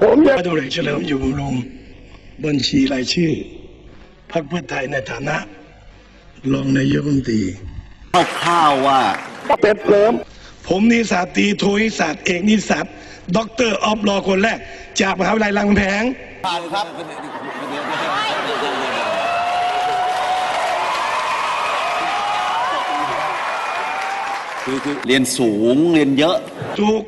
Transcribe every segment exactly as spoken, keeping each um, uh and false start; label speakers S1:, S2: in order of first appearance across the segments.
S1: ผมอยากดูเลยเฉลิมอยู่บำรุงบัญชีรายชื่อพรรคเพื่อไทยในฐานะรองนายกรัฐมนตรี
S2: ข้าวว่า
S1: เป็ดเหลิมผมนิสาตรีโทนิสัตเอกนิสัตด็อกเตอร์ออฟลอคนแรกจากมหาวิทยาลัยรามคำแหง
S2: ผ่านครับคือคือเรียนสูงเรียนเยอะ
S1: ถูก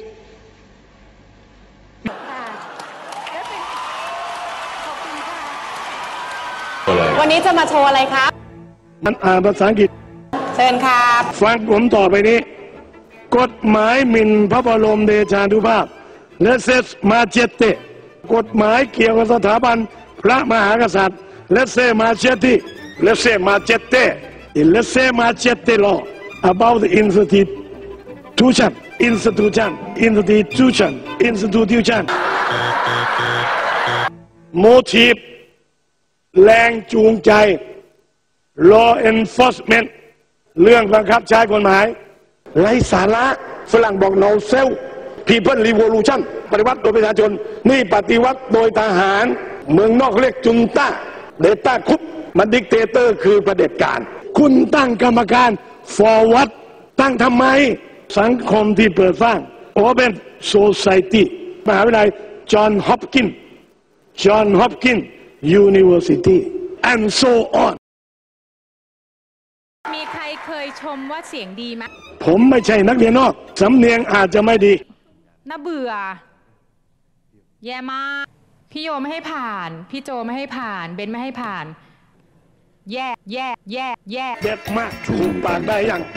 S3: วันนี้จะมาโชว์อะไรครับ
S1: มันอ่านภาษาอังกฤษ
S3: เชิญครับ
S1: ฟังผมต่อไปนี้กฎหมายหมิ่นพระบรมเดชานุภาพและเซสมาเจเตกฎหมายเกี่ยวกับสถาบันพระมหากษัตริย์และเซมาเจติและเซมาเจเตและเซมาเจเต law about the institution institution institution institution motive แรงจูงใจ law enforcement เรื่องบังคับใช้กฎหมายไร้สาระฝรั่งบอก no self people revolution ปฏิวัติโดยประชาชนนี่ปฏิวัติโดยทหารเมืองนอกเรียกจุนต้าเดต้าคุปมันดิกเตเตอร์คือประเผด็จการคุณตั้งกรรมการ forward ตั้งทำไมสังคมที่เปิดสร้าง Open Society มหาวิทยาลัย John Hopkins John Hopkins University and so on
S3: มีใครเคยชมว่าเสียงดีไหม
S1: ผมไม่ใช่นักเรียนนอกสำเนียงอาจจะไม่ดี
S3: น่าเบื่อแย่มากพี่โยไม่ให้ผ่านพี่โจไม่ให้ผ่านเบนไม่ให้ผ่านแย่แย่แย่แย่
S1: เด็ดมากถูกปากได้ยัง